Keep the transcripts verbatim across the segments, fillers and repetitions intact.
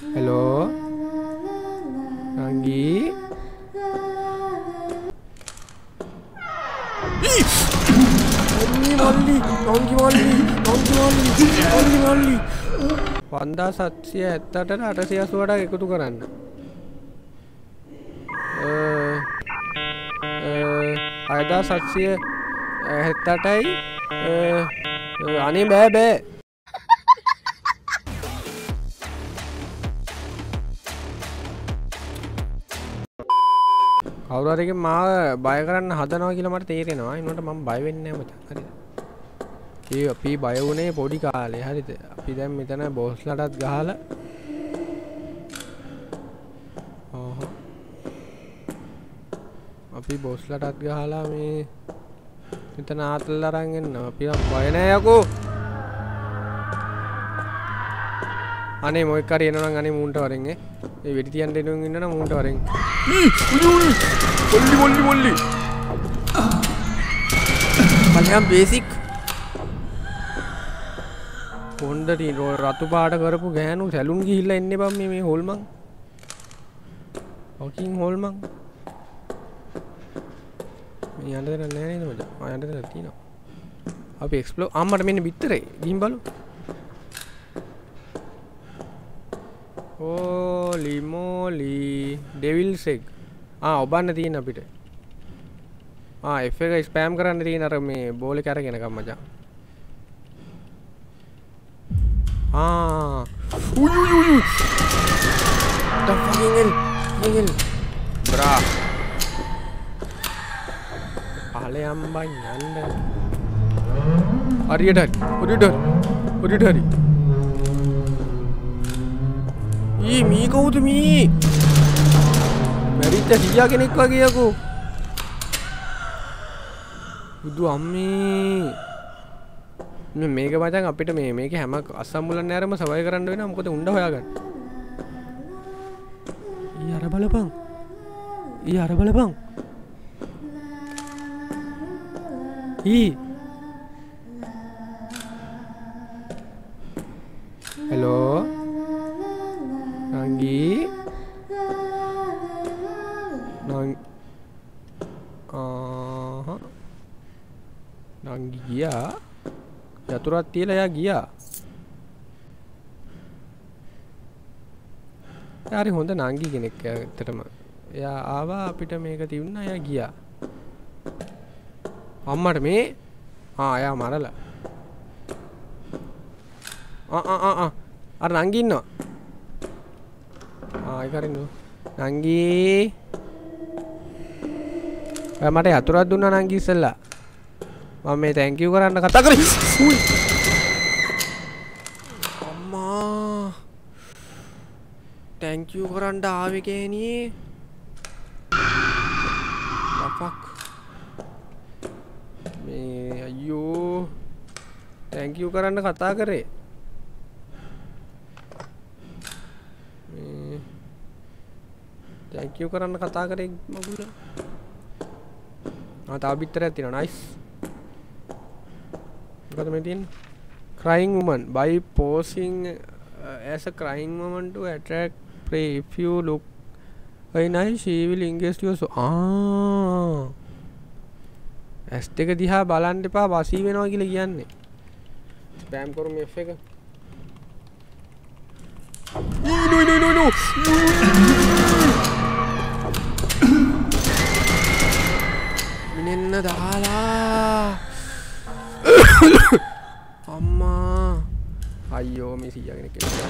Hello? Nanggi? Nanggi Molly! Nanggi Molly! Nanggi Molly! Nanggi Molly! Panda Satya Tata Atasia Swada එකතු කරන්න. අයදා සත්සිය හැත්තටයි අනේ බෑ බෑ කවුරුහරි මාව බය කරන්න හදනවා කියලා මට තේරෙනවා. ඒනට මම බය වෙන්නේ නැහැ මචං. හරිද? ඒ අපි බය වුණේ පොඩි කාලේ. හරිද? අපි දැන් මෙතන බෝස්ලටත් ගහලා ඔහො අපි බෝස්ලටත් ගහලා මේ මෙතන ආතල් අරන් එන්නවා. අපි බය නැහැ යකෝ. අනේ මොකක් හරි එනවා නම් අනේ මූන්ට වරෙන් ඒ ඒ වෙඩි තියන්න එනවා ඉන්න නම් මූන්ට වරෙන් මොල්ලි මොල්ලි මොල්ලි මලයන් බේසික් කොණ්ඩටි රතු පාට කරපු ගෑනු සැලුන් ගිහිල්ලා එන්නේ බම් මේ මේ හොල්මන් වකින් හොල්මන් මේ යන්න දෙන්න නෑ නේද මචං ආ යන්න දෙන්න තියෙනවා අපි එක්ස්ප්ලෝර් අම්මට මෙන්න බිත්තරේ ගිහින් බලමු Holy moly devil's egg ah ඔබන්න තියෙන අපිට ah F එක ස්පෑම් කරන්න තියෙන අර මේ බෝල් එක අරගෙන ගම මචං ah uy uy uy the fucking hell hell bra පහලේ අම්බන් යන්න හරියට හරි හරියට හරි ඊ මී කවුද මී මැරිච්ච සීයා කෙනෙක් වගේ යකෝ බුදු අම්මේ මේ මේක මචං අපිට මේ මේකේ හැම අසම්මුලන් නෑරම සවයි කරන්න වෙනවා මොකද උණ්ඩ හොයාගන්න ඊ අර බලපන් ඊ අර බලපන් ඊ hello Nanggi Nang uh, Nanggi gila යතුරක් තියලා යා ගියා හරි හොඳ නංගි කෙනෙක් ඇත්තටම එයා ආවා අපිට මේක තියුණා එයා ගියා අම්මට මේ ආ එයා මරලා ආ ආ ආ අර නංගි ඉන්නවා ආ ඒක හරිනු නංගි ඔයා මට යතුරක් දුන්නා නංගි ඉස්සෙල්ලා මම මේ thank you කරන්න කතා කරේ අම්මා thank you කරන්න ආවේ කේනියේ fuck මේ අයියෝ thank you කරන්න කතා කරේ මේ thank you කරන්න කතා කරේ මගුල ආ තා බිත්තරයක් තියෙනවා nice what am I doing? Crying woman by posing uh, as a crying woman to attract prey. If you look very nice, she will engage you. So ah, as take a diha balan depa basi වෙනවා කියලා කියන්නේ. Spam කරු මේ F එක. No no no no no. මිනෙන්න දාලා අම්මා අයියෝ මේ සීයා කෙනෙක් කියලා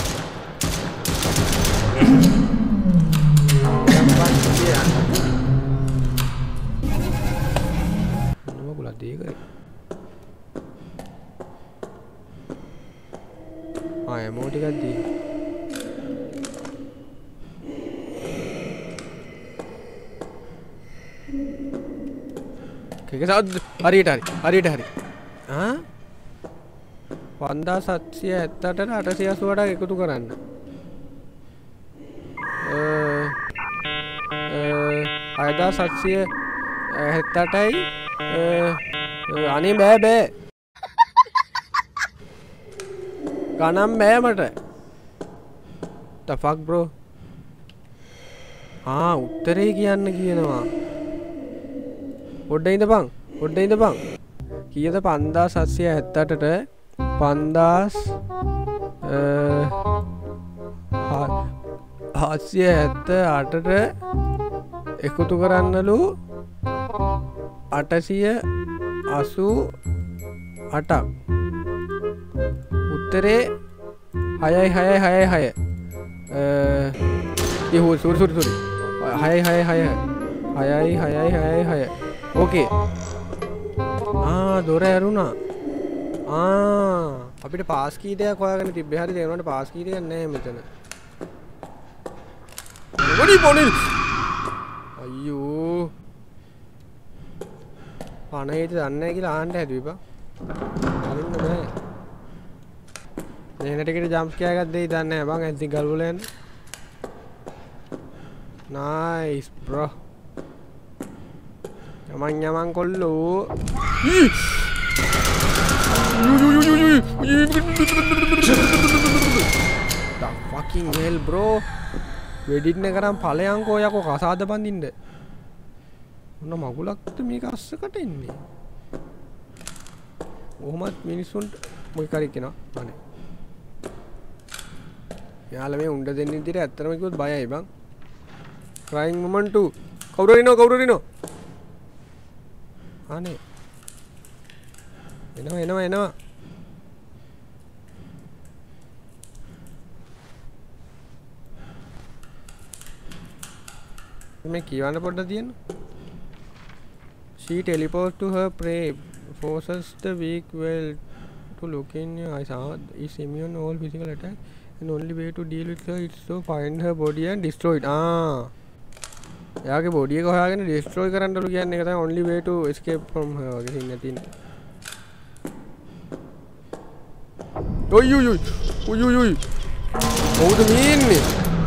මොනවා බුලත් දෙය කරේ ආ එමෝ ටිකක් දී කෙක සද්ද හරියට හරි හරියට හරි ආ පන්දාස් හත්සිය හැත්තට අටසිය අසූවට එකතු කරන්න අයදාස් හත්සිය හැත්තටයි අනේ බෑ බෑ ගණන් බෑ මට the fuck bro ආ උත්තරේ කියන්න කියනවා පොඩ්ඩ ඉඳපන් පොඩ්ඩ ඉඳපන් කීයද පන්දාස් හත්සිය හැත්තඅටට පන්දාස් හත්සිය හැත්ත අටට එකතු කරන්නලු අටසිය අසූ අටක් උත්තරේ හයයි හයයි හයයි හය ඉහු සුරි සුරි සුරි හයයි හයයි හය හයයි හයයි හයයි හය ඕකේ ආ දොර ඇරුණා ආ අපිට පාස් කී දෙයක් හොයාගෙන තිබ්බේ හරිද ඒ වුණාට පාස් කී දෙයක් නැහැ මෙතන මොනි මොනි අයියෝ පණේට දන්නේ නැහැ කියලා ආන්න හැදුවේ බං හරින්න බෑ මේකට කිට ජම්ප් ස්කෙයාර් එකක් දෙයි දන්නේ නැහැ බං ඇන්ති ගල් වල යන්න නයිස් බ්‍රෝ යමන් යමන් කොල්ලෝ the fucking hell bro වෙඩින්න කරන් ඵලයන්කෝ යකෝ කසාද බඳින්න මොන මගුලක්ද මේක අස්සකට එන්නේ කොහොමත් මිනිස්සුන්ට මොකක් හරි කියනවා අනේ යාළුවා මේ උණ්ඩ දෙන්න විදිහට ඇත්තටම කිව්වොත් බයයි බං crying moment two කවුරු ඉන්නව කවුරු ඉන්නව අනේ එනවා එනවා එනවා මේ කියවන්න පොඩ්ඩක් තියෙන්න she teleports to her prey forces the weak well to look in your eyes is immune all physical attack and only way to deal with her is to find her body and destroy it ah එයාගේ body එක හොයාගෙන destroy කරන්නලු කියන්නේ ඒක තමයි only way to escape from her වගේ හින්න තියෙන ඔයි ඔයි ඔයි ඔයි ඔයි මොකද මේ ඉන්නේ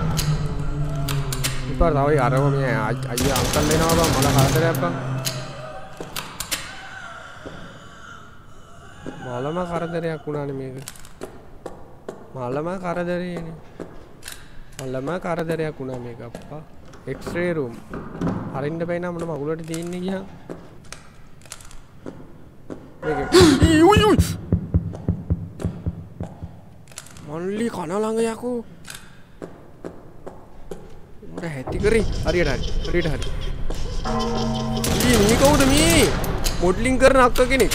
ඉපාර තවයි අරව මේ අයියා අංකල් එනවා බං මල කරදරයක් බං මලම කරදරයක් වුණානේ මේක මලම කරදරේනේ මලම කරදරයක් වුණා මේක අප්පා X-ray room හරින්න බෑ නම් මොන මගුලට තියෙන්නේ ගියා මේක උයි උයි මල්ලි කන ළඟ යකෝ උඩ හැටි කරේ හරියට හරි හරියට හරි ඊ මේ කවුද මේ මොඩලින් කරන අක්ක කෙනෙක්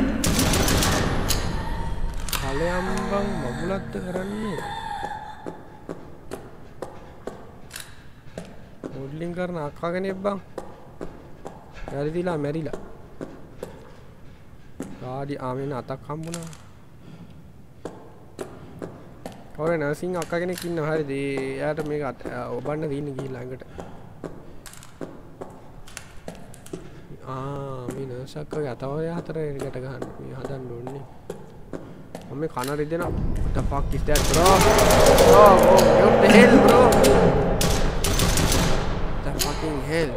කලයම් බං මගුලක්ද කරන්නේ මොඩලින් කරන අක්කා කෙනෙක් බං වැරදිලා මැරිලා ගාඩි ආවෙන අතක් හම්බුණා කවුරු නර්සින් අක්කා කෙනෙක් ඉන්නවා හරිද එයාට මේක ඔබන්න දින්න ගිහිල්ලා ළඟට ආ මේ නර්ස් අක්කාගේ අතවය හතර එකට ගහන්න මේ හදන්න ඕනේ මම මේ කන රිදෙනවා what the fuck is that bro bro what the hell bro the fucking hell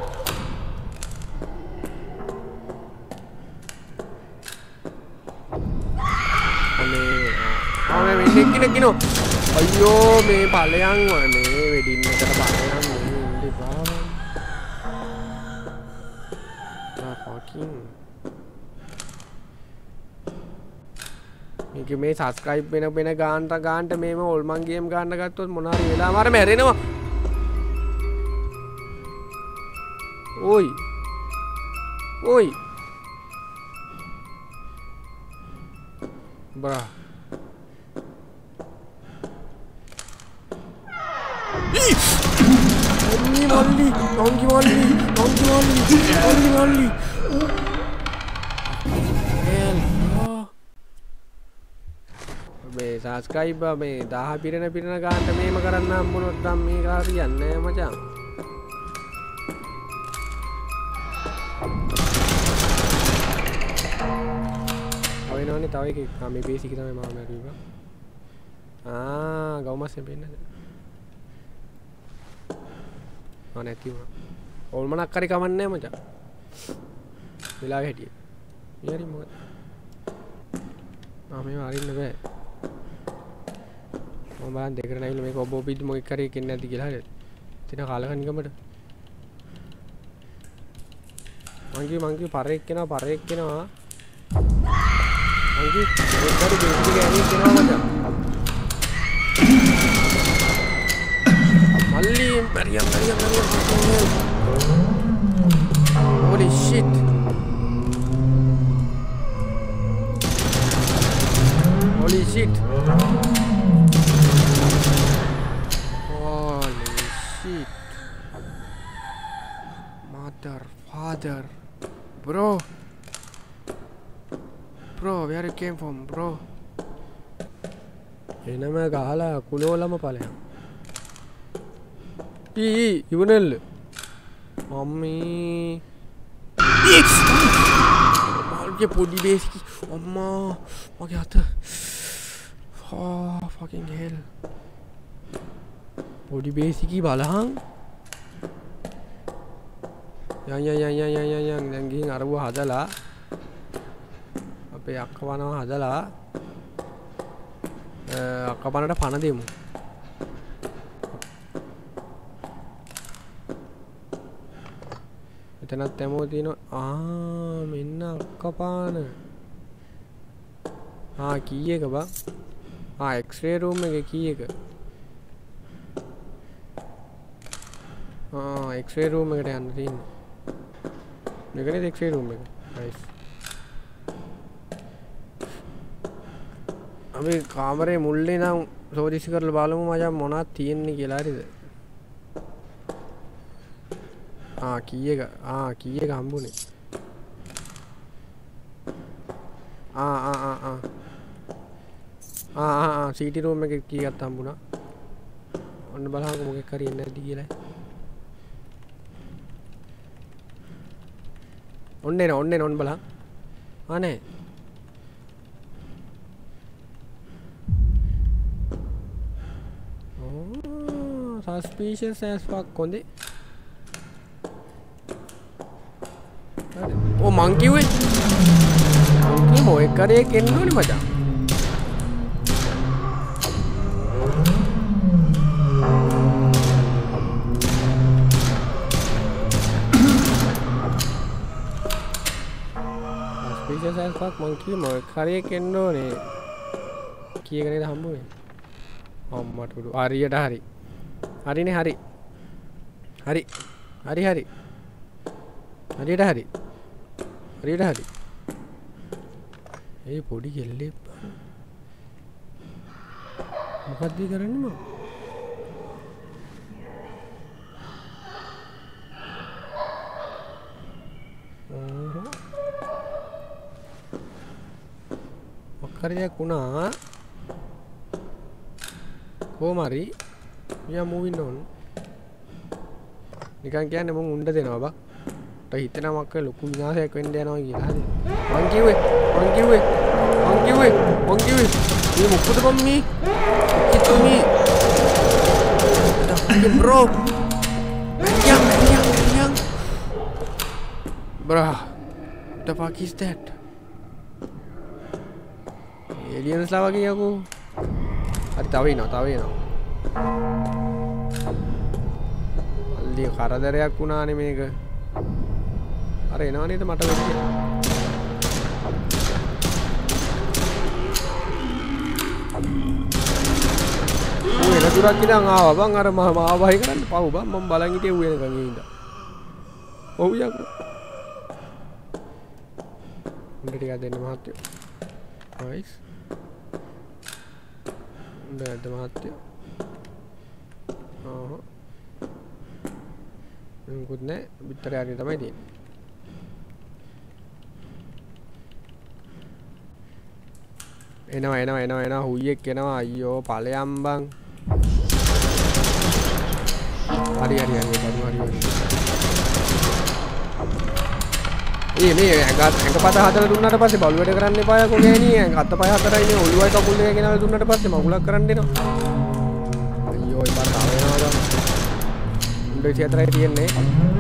අනේ ආ මේ ඉන්නේ කිනෝ අයියෝ මේ ඵලයන් වනේ වෙඩින්නකට ඵලයන් මේ ඉන්නේ බාව ආ fucking මේක මේ subscribe වෙන වෙන ගානට ගානට මේම ඔල්මන් ගේම් ගන්න ගත්තොත් මොන හරි වෙලාම අර මැරෙනවා ඔයි ඔයි bro Only only only only only only only only hell මේ subscribe මේ දහ පිරෙන පිරෙන ගානට මේම කරන්න හම්බුනොත් නම් මේක හරියන්නේ නැහැ මචං අවේනෝනේ තව එකක් ආ මේ බේසික් තමයි මම මැරුවා ආ ගවමස්යෙන් පෙන්නද නැති වුණා ඕල්මනක් හරි කමන්නේ නැහැ මචං වෙලාවෙ හැටියෙ මේ හරි මොකද ආ මේව අරින්න බෑ මම බලන් දෙකට නැගිලා මේක ඔබ ඔබ ඉදි මොකක් කරේ කියන්නේ නැති කියලා හරියට. තින කාලකන්නිකමට. මංගි මංගි පරෙක් කෙනා පරෙක් කෙනා. මංගි ඒකට දෙවි ගෑණි කෙනා මචං. මල්ලි Mariam Mariam Mariam. Holy shit. Holy shit. Holy shit. Mother, father. Bro. Bro, where you came from, bro? එනම ගහලා කුලෝලම ඵලයක්. ඊ ඉවනල්. මම්මී. මාල්ගේ පොඩි බේසිකි. අම්මා මගේ අත. Oh, fucking hell. පොඩි බේසිකි බලහන්. යන් යන් යන් යන් යන් යන් දැන් ගිහින් අරව හදලා අපේ අක්කවනව හදලා අක්කපනට පණ දෙමු. එතනත් තැමෝ තියෙනවා. ආ මෙන්න අක්කපාන. ආ කී එක බං? ආ එක්ස්රේ රූම් එකේ කී එක? ආ එක්ස්රේ රූම් එකට යන්න තියෙන්නේ. මේකනේ එක්ස්රේ රූම් එක. නයිස්. අපි කාමරේ මුල්ලේ නම් සෝදිසි කරලා බලමු මචං මොනවද තියෙන්නේ කියලා හරිද? ආ කී එක? ආ කී එක හම්බුනේ? ආ ආ ආ ආ ආ ආ ආ සීටි රූම් එකේ කී එකක් හම්බුණා. ඔන්න බලහන් මොකෙක් හරි එන්නේ නැද්ද කියලා. ඔන්න එන ඔන්න එන ඔන්න බලහන්. ආ නෑ. ඕ suspicious as fuck කොන්දේ. Oh, monkey wait. Monkey boy, kare kenno ni macha. Suspicious as fuck monkey boy, kare kenno ni. Kiye kare hambu ni. Amma tudu. Hariyata hari. Hari ni hari. Hari. Hari hari. Hariyata hari. හරියට හරි. ඒ පොඩි කෙල්ලේ මොකක්ද කරන්නේ මම? මොකක්ද වුණා? කොහොම හරි we are moving on. නිකන් කියන්නේ මම උණ්ඩ දෙනවා බා. හිතනවා මක්ක ලොකු විනාශයක් වෙන්න යනවා කියලා හරි. මං කිව්වේ මං කිව්වේ මං කිව්වේ මං කිව්වේ මේ මොකද බම් මේ කිතුමි bro yang yang yang bro what the fuck is that aliens ලා වගේ යකෝ. හරි තව එනවා තව එනවා. අල්ලි කරදරයක් වුණානේ මේක. අර එනවා නේද මට වෙන්නේ. ඌ එන දුරක් ඉඳන් ආවා බං අර මම ආවයි කරන්න පව් බං මම බලන් හිටියේ ඌ එනකන් ඒ ඉඳන්. ඔව් යකෝ. උඹ ටිකක් දෙන්න මහත්තයෝ. නයිස්. උඹ දෙන්න මහත්තයෝ. ආහ්. මොකුත් නෑ පිටර යන්නේ තමයි තියෙන්නේ. එනවා එනවා එනවා එනවා හුයියෙක් එනවා අයියෝ ඵලයන් බං. හරි හරි හරි හරි හරි. ඒ මේ ඇඟ ඇඟ පත හදලා දුන්නාට පස්සේ බලු වැඩ කරන්න එපා යකෝ ගෑණි. අත පය හතරයි මේ ඔළුවයි කකුල් දෙක ගෙනල්ලා දුන්නාට පස්සේ මගුලක් කරන්න එනවා. අයියෝ ඉතින් තාම එනවා දැන්. උණ්ඩ විසි හතරයි තියෙන්නේ.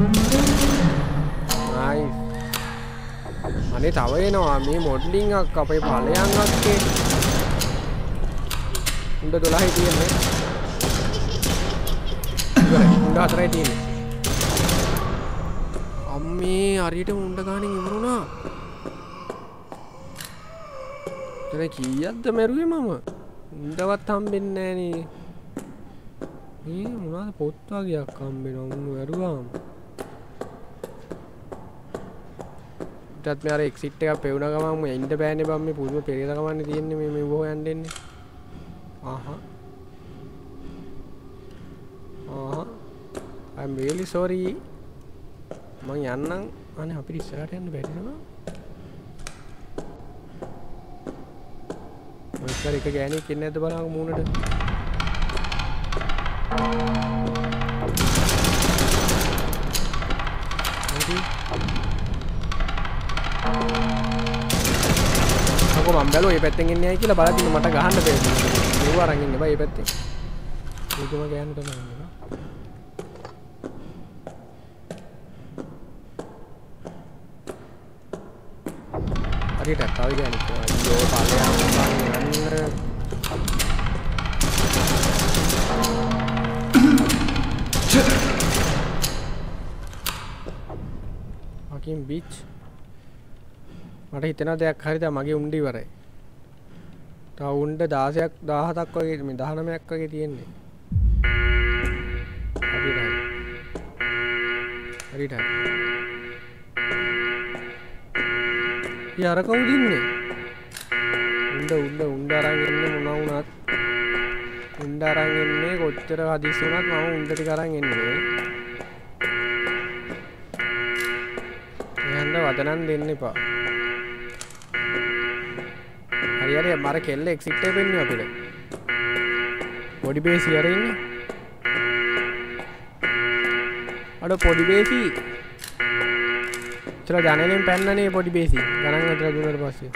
නයිස්. අනේ තව එනවා මේ මොඩලින් අක් අපේ ඵලයන් අක්කේ. උණ්ඩ දොළහයි තියෙන්නේ. ඉවරයි. උණ්ඩ හතරයි තියෙන්නේ. අම්මේ හරියට උණ්ඩ ගානින් ඉවරුණා. දැන් කීයක්ද මැරුවේ මම? උණ්ඩවත් හම්බෙන්නේ නෑනේ. මේ මොනවාද පොත් වගේක් හම්බෙනවා උණ්ඩ වැරුවාම. ඊටත් මේ අර එක්සිට් එකක් පෙවුන ගමන් මම ඉන්න බෑනේ බම් මේ පුදුම පෙරේත ගමන්නේ තියෙන්නේ මේ මේ හොයන්න දෙන්නේ. ආහා. ආහා. I'm really sorry. මං යන්නම්. අනේ අපිට ඉස්සරහට යන්න බැරි නේද? මොකද එක ගෑණියෙක් ඉන්නේ නැද්ද බලන්න මූණට. අකෝ මම බැලුවා මේ පැත්තෙන් එන්නේ ඇයි කියලා බලද්දි මට ගහන්න බැහැ. මෙව අරන් ඉන්න බෑ මේ පැත්තෙන්. ඒකම ගෑනු තමයි නේද? හරියට තව ගෑනෙක් අයියෝ බලයන් යන්න. fucking bitch. මට හිතෙනවා දෙයක් හරිද මගේ උණ්ඩ ඉවරයි. තව උණ්ඩ දහසක් දහහතක් වගේ මේ දහනවයක් වගේ තියෙන්නේ. හරියට හරි. හරියට හරි. යාර කවුද ඉන්නේ? උණ්ඩ උණ්ඩ උණ්ඩ අරන් ඉන්නේ මොනවා වුණත්. උණ්ඩ අරන් ඉන්නේ කොච්චර හදිස්සි වුණත් මම උණ්ඩ ටික අරන් එන්නේ. එහෙනම් වදනන් දෙන්න එපා. හරි හරි මර කෙල්ල එක්සිට් එක පෙන්නුවා අපිට. පොඩි බේසි අර ඉන්නේ. අර පොඩි බේසි. චල ජනේලෙන් පැන්නනේ පොඩි බේසි. ගණන් අතර දුන්නාට පස්සේ.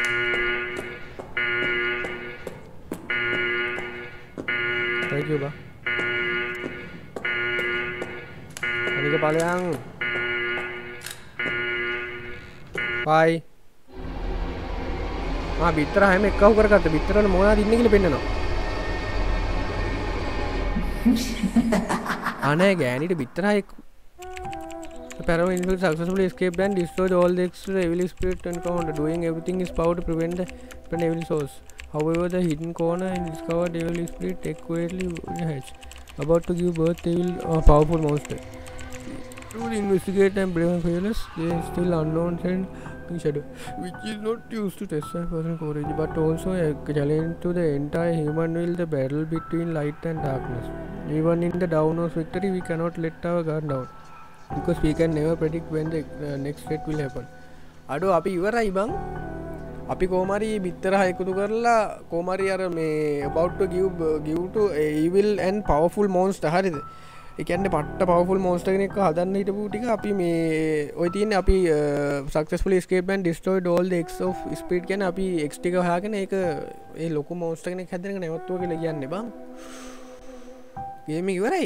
thank you බා. අනික ඵලයන්. bye. ආ බිත්තර හැම එකව කරගත්ත බිත්තරවල මොනවද ඉන්නේ කියලා පෙන්නනවා. අනේ ගෑණිට බිත්තර හැක් Pharaoh successfully escaped and destroyed all the extra evil spirit encounter. Doing everything is power to prevent the prevent evil source. However, the hidden corner and discovered evil spirit accurately hatch, about to give birth to evil uh, powerful monster. To investigate and prevent failures, they are still unknown and shadow, which is not used to test a person's courage, but also a challenge to the entire human will. The battle between light and darkness. Even in the down of victory, we cannot let our guard down. Because we can never predict when the uh, next threat will happen. අඩෝ අපි ඉවරයි බං. අපි කොහමරි බිත්තර එකතු කරලා කොහමරි අර මේ about to give give to evil and powerful monster හරිද? ඒ කියන්නේ පට්ට powerful monster කෙනෙක්ව හදන්න හිටපු ටික අපි මේ ඔය තියෙන්නේ අපි successfully escaped and destroyed all the X of spirit කියන්නේ අපි X ටික හොයාගෙන ඒක ඒ ලොකු monster කෙනෙක් හැදෙන එක නැවතුවා කියලා කියන්නේ බං. ගේම් එක ඉවරයි.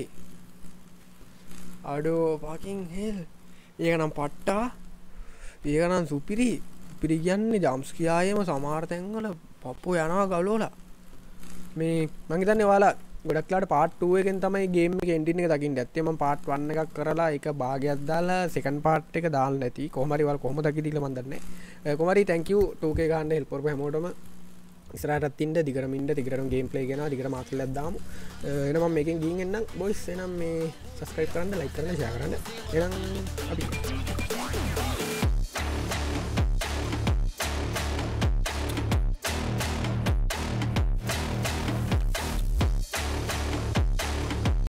අඩෝ fucking hell. ඒක නම් පට්ටා. ඒක නම් සුපිරි. සුපිරි කියන්නේ ජම්ස් කියායේම සමහර තැන්වල පප්පෝ යනවා ගලවලා. මේ මම හිතන්නේ ඔයාලා ගොඩක් ලාට part two එකෙන් තමයි ගේම් එකේ එන්ඩින් එක දකින්න ඇත්තේ. මම part one එකක් කරලා ඒක භාගයක් දාලා second part එක දාන්න නැති. කොහොම හරි ඔයාලා කොහොමද දකිද කියලා මම දන්නේ නැහැ. කොහොම හරි thank you two K ගන්න help කරපු හැමෝටම. ඉස්සරහටත් ඉන්න දිගටම ඉන්න දිගටම ගේම් ප්ලේ කරනවා දිගටම ආතලයක් දාමු. එහෙනම් මම මේකෙන් ගිහින් එන්නම් බොයිස්. එහෙනම් මේ subscribe කරන්න like කරන්න share කරන්න. එහෙනම් අපි